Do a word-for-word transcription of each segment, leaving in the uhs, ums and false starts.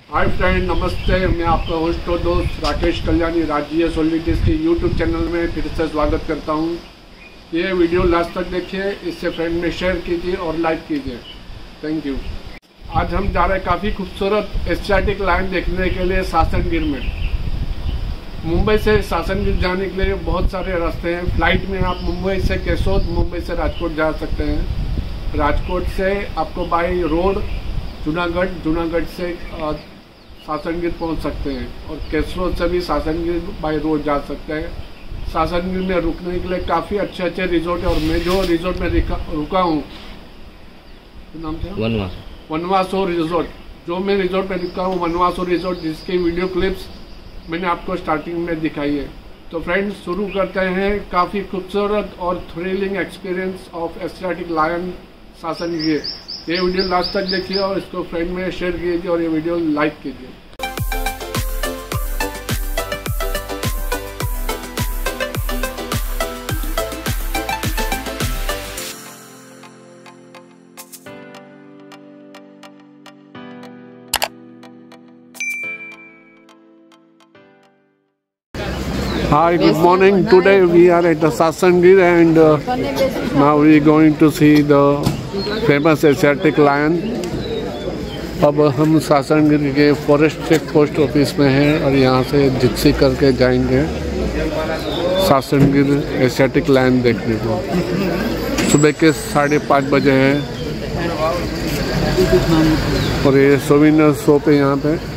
Hi friend, नमस्ते। मैं आपका होस्ट और दोस्त राकेश कल्याणी राज्य सोलिडिटीज के यूट्यूब चैनल में फिर से स्वागत करता हूं। ये वीडियो लास्ट तक देखिए, इससे फ्रेंड में शेयर कीजिए और लाइक कीजिए। Thank you. आज हम जा रहे हैं काफ़ी खूबसूरत एशियाटिक लायन देखने के लिए सासनगिर में। मुंबई से सासनगिर जाने के लिए बहुत सारे रास्ते हैं। फ्लाइट में आप मुंबई से केसोद, मुंबई से राजकोट जा सकते हैं। राजकोट से आपको बाई रोड जूनागढ़, जूनागढ़ से सासनगिर पहुंच सकते हैं और केसरोद से भी सासनगिर बाई रोड जा सकते हैं। सासनगिर में रुकने के लिए काफ़ी अच्छे अच्छे रिजोर्ट है और मैं जो रिजोर्ट में रुका हूँ, नाम क्या? वनवासो वनवासो रिजोर्ट। जो मैं रिजोर्ट में रुका हूँ वनवासो रिजोर्ट, जिसकी वीडियो क्लिप्स मैंने आपको स्टार्टिंग में दिखाई है। तो फ्रेंड्स, शुरू करते हैं काफ़ी खूबसूरत और thrilling experience of Asiatic lion Sasangir. ये वीडियो लास्ट तक देखिए और इसको फ्रेंड में शेयर कीजिए और ये वीडियो लाइक कीजिए। Hi, good morning. Today we are at the Sasangir and uh, now we are going to see the famous Asiatic lion. अब हम सासनगिर के फॉरेस्ट चेक पोस्ट ऑफिस में हैं और यहाँ से जिप्सी करके जाएंगे सासनगिर एशियाटिक लायन देखने को। सुबह के साढ़े पाँच बजे हैं और ये सोविनर शॉप है यहाँ पे।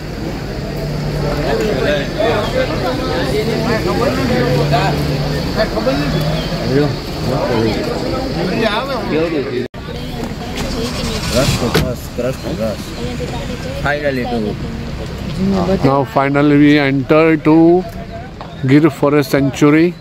Now finally we enter to Gir Forest Sanctuary.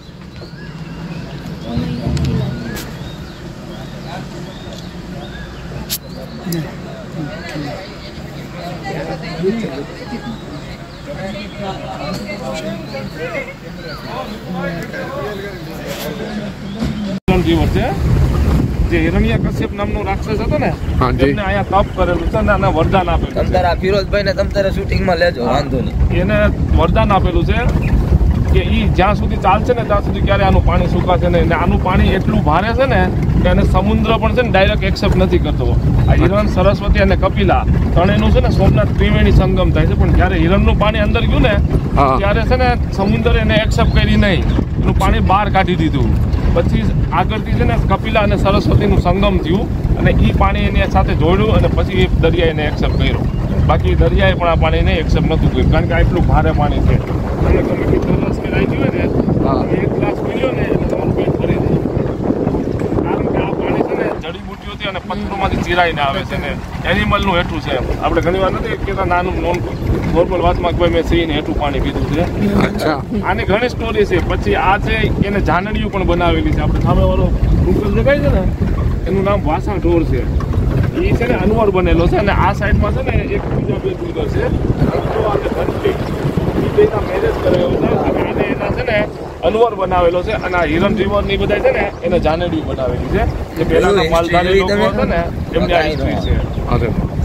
જે હિરણ્યકશ્યપ નામનો રાક્ષસ હતો ને, હા જી, એને આયા તપ કરેલું છે ને આને વરદાન આપેલું છે. તમતારા ફિરોઝભાઈ ને તમતારા શૂટિંગમાં લેજો, વાંધો નહીં. એને વરદાન આપેલું છે કે ઈ જ્યાં સુધી ચાલશે ને ત્યાં સુધી ક્યારે આનું પાણી સુકાશે નહીં. ને આનું પાણી એટલું ભારે છે ને કે એને સમુદ્ર પણ છે ને ડાયરેક્ટ એક્સેપ્ટ નથી કરતો. આ હિરણ, સરસ્વતી અને કપિલા ત્રણેયનું છે ને સોમનાથ ત્રિવેણી સંગમ થાય છે, પણ જ્યારે હિરણનું પાણી અંદર ગયું ને ત્યારે છે ને સમુદ્ર એને એક્સેપ્ટ કરી નહીં, એનું પાણી બહાર કાઢી દીધું. પછી આગળથી છે ને કપિલા અને સરસ્વતીનું સંગમ થયું અને એ પાણી એની સાથે જોડ્યું અને પછી એ દરિયા એને એક્સેપ્ટ કર્યો. બાકી દરિયાએ પણ આ પાણીને એક્સેપ્ટ નહોતું કર્યું, કારણ કે આ એટલું ભારે પાણી છે. અને તમે કેટલો રસ કે આવી ગયો ને, એક ગ્લાસ પીડ્યો ને એટલે તમારું પેટ ભરી જાય. કારણ કે આ પાણી છે ને જડીબુટીઓથી અને પથ્થરોમાંથી ચીરાઈને આવે છે ને એનિમલનું હેઠું છે. આપણે ઘણી વાર નથી કહેતા નાનું નોન નોર્મલ વાતમાં કોઈ મેં સિંહને હેઠું પાણી પીધું છે. આની ઘણી સ્ટોરી છે. પછી આ છે એને જાનડીયું પણ બનાવેલી છે. આપણે સામે વાળો ડુંગર દેખાય છે ને, એનું નામ વાસા ઢોર છે. એ છે ને અનવર બનેલો છે અને આ સાઈડમાં છે ને એક બીજા બે ડુંગર છે, ઘંટી. એ બેના મેરેજ કરેલો છે અને આને એના છે ને અનવર બનાવેલો છે. અને આ હિરણ રિવર ની બધા છે ને એને જાનડીયું બનાવેલી છે. જે પહેલાના માલધારી લોકો છે ને એમની આ હિસ્ટ્રી છે. અરે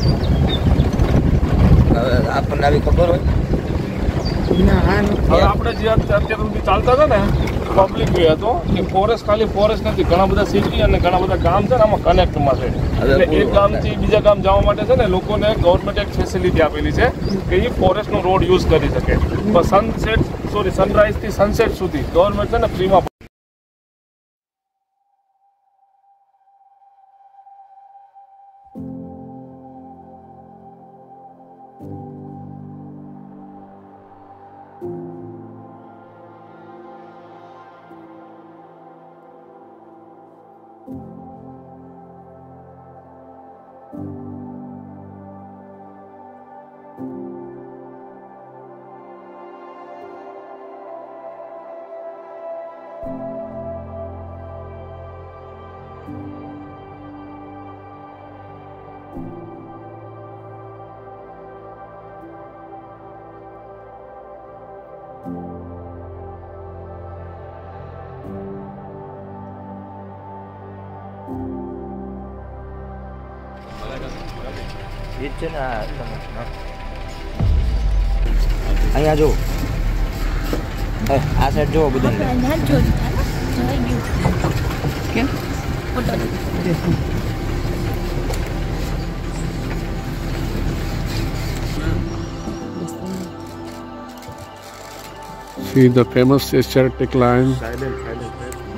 આપણને આવી ખબર હોય. હવે આપણે જે અત્યાર સુધી ચાલતા હતા ને પબ્લિક વે હતો કે ફોરેસ્ટ ખાલી ફોરેસ્ટ નથી, ઘણા બધા સિટી અને ઘણા બધા ગામ છે ને આમાં કનેક્ટમાં છે. એટલે એક ગામથી બીજા ગામ જવા માટે છે ને લોકોને ગવર્મેન્ટ એક ફેસિલિટી આપેલી છે કે એ ફોરેસ્ટનો રોડ યુઝ કરી શકે. પણ સનસેટ સોરી સનરાઈઝથી સનસેટ સુધી ગવર્મેન્ટ છે ને ફ્રીમાં. It's in a અહીંયા જો આ સાઈડ જો બધું કેમ See the famous Asiatic lion. Silent, silent.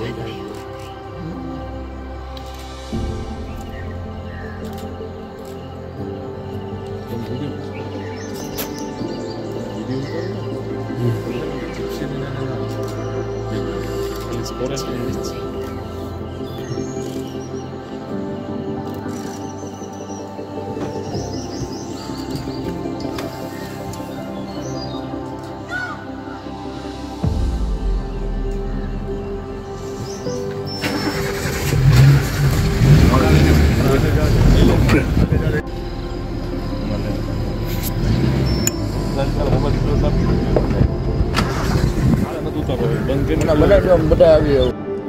બધા આવી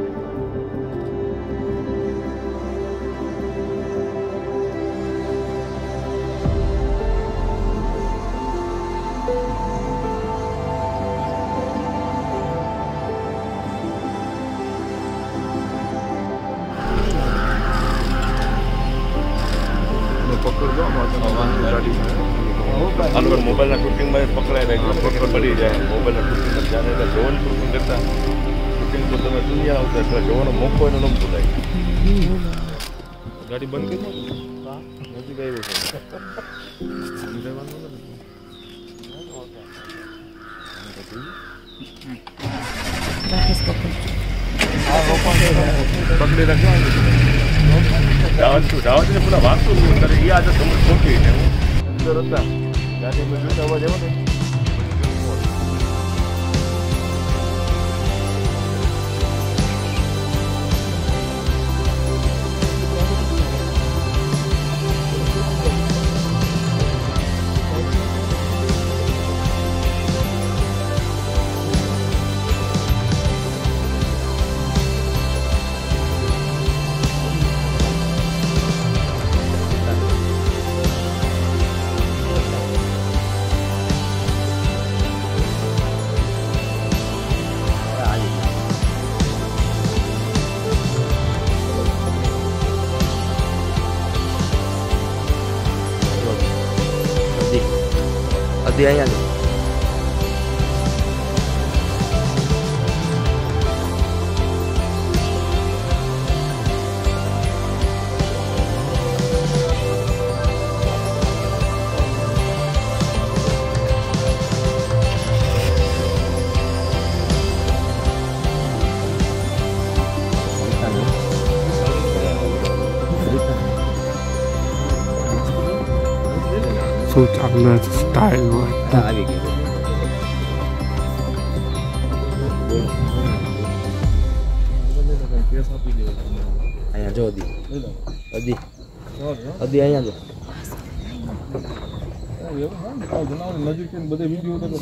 મોબાઈલ ના શૂટિંગ માં પકડાય ને પકડ પડી જાય મોબાઈલ ના શૂટિંગ જ્યારે એટલે જોવાનું શૂટિંગ કરતા શૂટિંગ તો તમે દુનિયા આવતા એટલે જોવાનો મોકો એને ન ભૂલાય. ગાડી બંધ કરી નજીક આવ્યું છે પકડી રાખવા દાવત ને પૂરા વાંચતું કરે એ આજે સમજ ખોટી છે અંદર હતા ગાડી જોતા અવાજ એવો ને અધી અહીંયા શું ચાલે સ્ટાઇલ હોય આવી ગઈ અહીંયા જો અધી અધી અધી અહીંયા જો નજીક બધે વિડીયો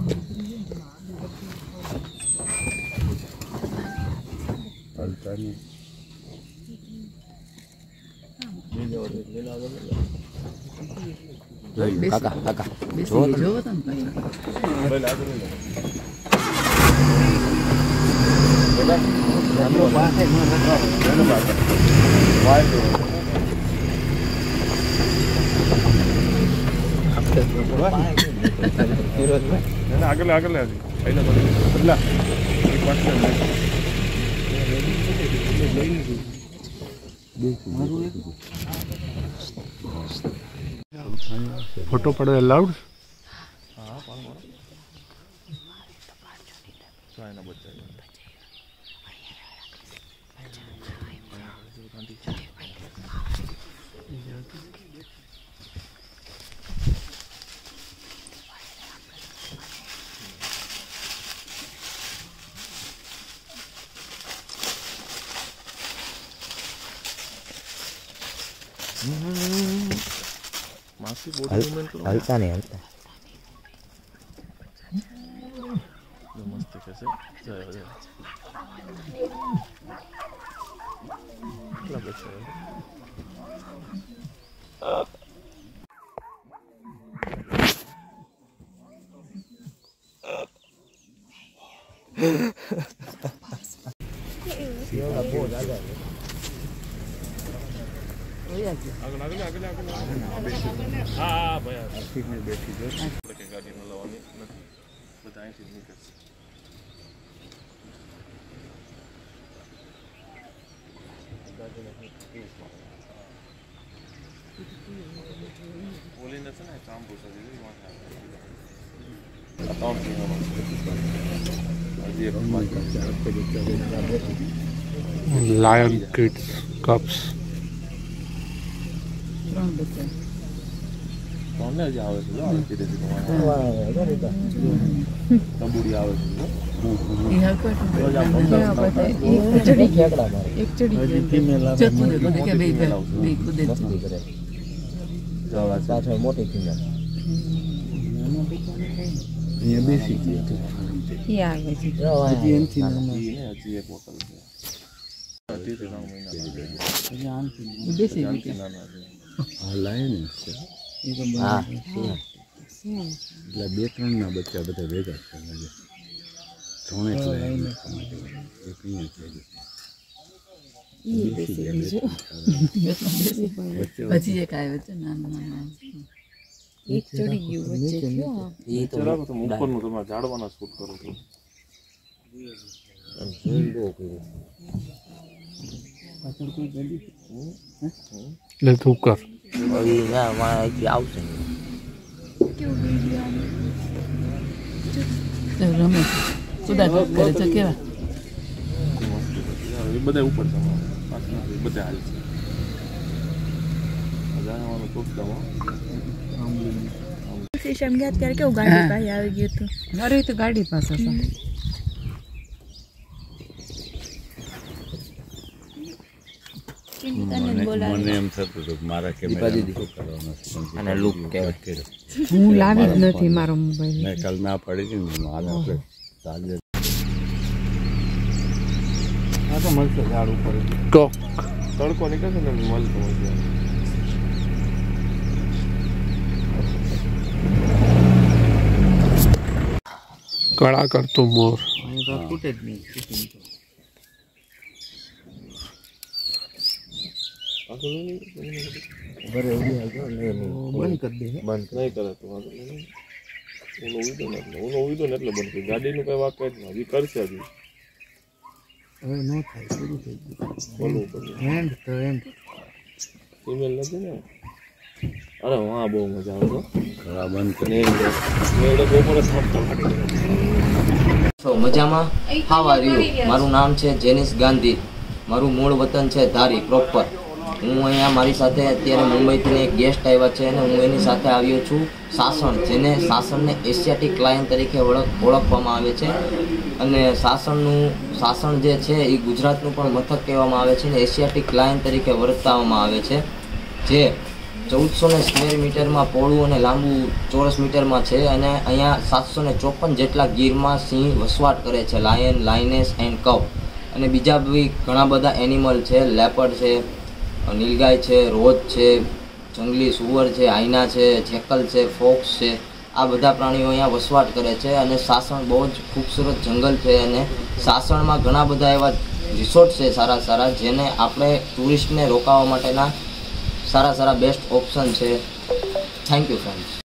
કાકા કાકા જો જો આગળ આગળ પહેલા ફોટો પડે અલાઉડ હલતા નહીં હલતા મસ્ત કહેશે કેટલા બચ્ચા હા ભાઈ બેઠી જો ગાડી ન લાવવાની બધા અહીંથી નીકળશે. બોલીને છે ને કામ પૂછે લાયન કિડ્સ કપ્સ કોને જ આવે છે તબુડી આવે પાછળ મોટી કિંમત બેસી હા એટલે બે ત્રણ ના બચ્ચા બધા ભેગા છે ત્રણે પછી એક આવ્યો છે નાનું નાનું એક ચડી ગયું વચ્ચે કયો એ તો ઉપરનું તમારે ઝાડવાના શૂટ કરો છો બહુ કર્યું એટલે તું કર આવશે રમે સુધા કરે છે કેવા એ બધા ઉપર છે બધા હાલ છે જાણવાનું ચોકડામાં શમગ્યાત ત્યારે કેવું ગાડી પાસે આવી ગયું હતું અરે તો ગાડી પાસે છે મને એમ થતું હતું મારા કેમેરા અને લુક કહેવાય હું લાવી જ નથી મારો મોબાઈલ મેં કાલ ના પડી હતી ને હાલ આપણે ચાલે હા તો મળશે ઝાડ ઉપર તો તડકો નીકળશે ને મળતો મળશે કળા કરતો મોર તૂટે જ નહીં બંધ કરી દે બંધ નહીં કરે તો વાંધો નહીં ઓલો ઉડ્યો ને એટલે ઓલો ઉડ્યો ને એટલે બંધ કરી ગાડીનું કઈ વાક જ નહીં હજી કરશે હજી હવે નો થાય પૂરું થઈ ગયું બોલવું પડે એન્ડ તો એન્ડ ફિમેલ નથી ને અરે વાહ બહુ મજા આવે ખરા બંધ ને મેળે બપોરે થાપતો તો મજામાં હાવા રહ્યું મારું નામ છે જેનિસ ગાંધી મારું મૂળ વતન છે ધારી પ્રોપર હું અહીંયા મારી સાથે અત્યારે મુંબઈથી એક ગેસ્ટ આવ્યા છે અને હું એની સાથે આવ્યો છું સાસણ જેને સાસણને એશિયાટિક લાયન તરીકે ઓળખ ઓળખવામાં આવે છે અને સાસણનું સાસણ જે છે એ ગુજરાતનું પણ મથક કહેવામાં આવે છે અને એશિયાટિક લાયન તરીકે વર્તાવવામાં આવે છે જે ચૌદસો ને સ્ક્વેર મીટરમાં પહોળું અને લાંબુ ચોરસ મીટરમાં છે અને અહીંયા સાતસો ને ચોપન જેટલા ગીરમાં સિંહ વસવાટ કરે છે લાયન લાયનેસ એન્ડ કવ અને બીજા બી ઘણા બધા એનિમલ છે લેપર્ડ છે નીલગાય છે રોજ છે જંગલી સુવર છે આઈના છે જેકલ છે ફોક્સ છે આ બધા પ્રાણીઓ અહીંયા વસવાટ કરે છે અને સાસણ બહુ જ ખૂબસૂરત જંગલ છે અને સાસણમાં ઘણા બધા એવા રિસોર્ટ છે સારા સારા જેને આપણે ટુરિસ્ટને રોકાવા માટેના સારા સારા બેસ્ટ ઓપ્શન છે થેન્ક યુ ફ્રેન્ડ્સ